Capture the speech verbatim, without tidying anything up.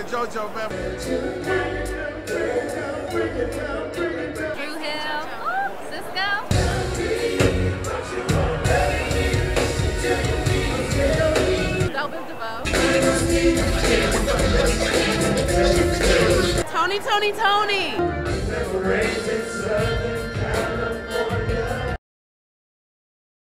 JoJo, man. Drew Hill. Oh, Cisco. Delvin DeVoe. Tony, Tony, Tony.